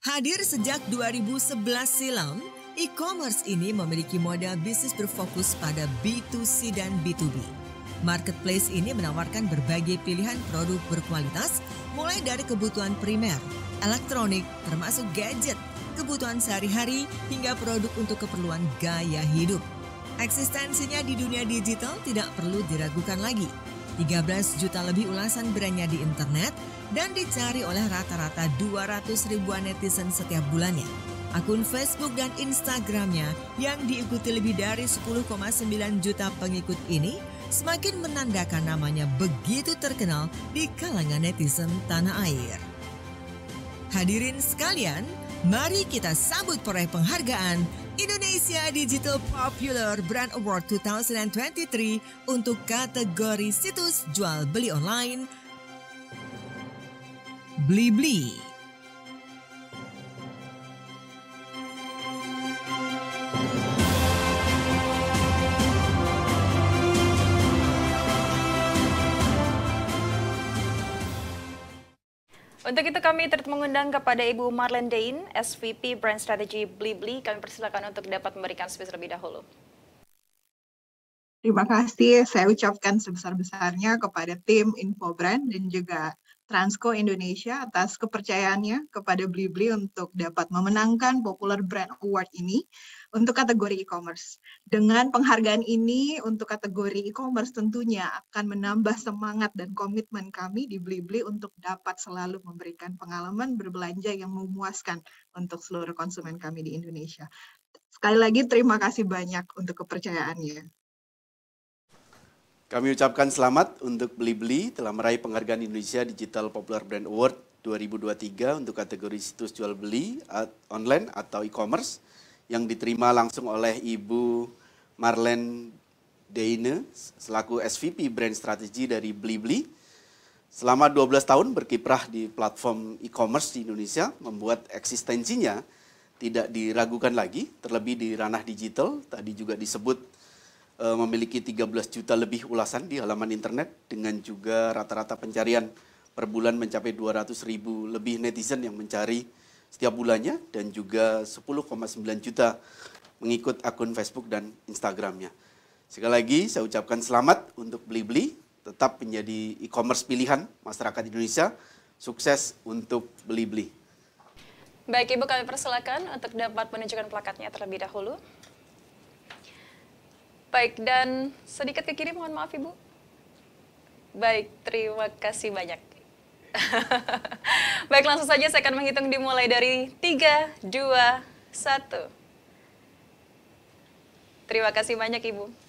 Hadir sejak 2011 silam, e-commerce ini memiliki model bisnis berfokus pada B2C dan B2B. Marketplace ini menawarkan berbagai pilihan produk berkualitas, mulai dari kebutuhan primer, elektronik, termasuk gadget, kebutuhan sehari-hari, hingga produk untuk keperluan gaya hidup. Eksistensinya di dunia digital tidak perlu diragukan lagi. 13 juta lebih ulasan brandnya di internet dan dicari oleh rata-rata 200 ribuan netizen setiap bulannya. Akun Facebook dan Instagramnya yang diikuti lebih dari 10,9 juta pengikut ini semakin menandakan namanya begitu terkenal di kalangan netizen tanah air. Hadirin sekalian, mari kita sambut peraih penghargaan Indonesia Digital Popular Brand Award 2023 untuk kategori situs jual beli online Blibli. Untuk itu kami turut mengundang kepada Ibu Marlene Dein, SVP Brand Strategy Blibli. Kami persilakan untuk dapat memberikan speech terlebih dahulu. Terima kasih saya ucapkan sebesar-besarnya kepada tim Infobrand dan juga Transco Indonesia atas kepercayaannya kepada Blibli untuk dapat memenangkan Popular Brand Award ini untuk kategori e-commerce. Dengan penghargaan ini untuk kategori e-commerce tentunya akan menambah semangat dan komitmen kami di Blibli untuk dapat selalu memberikan pengalaman berbelanja yang memuaskan untuk seluruh konsumen kami di Indonesia. Sekali lagi terima kasih banyak untuk kepercayaannya. Kami ucapkan selamat untuk Blibli telah meraih penghargaan Indonesia Digital Popular Brand Award 2023 untuk kategori situs jual beli online atau e-commerce yang diterima langsung oleh Ibu Marlene Dein selaku SVP Brand Strategy dari Blibli. Selama 12 tahun berkiprah di platform e-commerce di Indonesia membuat eksistensinya tidak diragukan lagi, terlebih di ranah digital. Tadi juga disebut memiliki 13 juta lebih ulasan di halaman internet dengan juga rata-rata pencarian per bulan mencapai 200 ribu lebih netizen yang mencari setiap bulannya dan juga 10,9 juta mengikut akun Facebook dan Instagramnya. Sekali lagi saya ucapkan selamat untuk Blibli, tetap menjadi e-commerce pilihan masyarakat Indonesia. Sukses untuk Blibli. Baik Ibu, kami persilakan untuk dapat menunjukkan plakatnya terlebih dahulu. Baik, dan sedikit ke kiri, mohon maaf Ibu. Baik, terima kasih banyak. Baik, langsung saja saya akan menghitung dimulai dari 3, 2, 1. Terima kasih banyak Ibu.